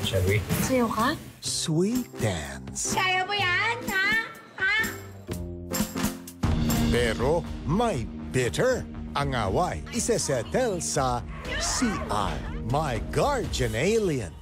shall we? Sayaw ka? Sweet dance. Kaya mo yan, ha? Ha? Pero may bitter. Ang away isesettle sa CR, My Guardian Alien.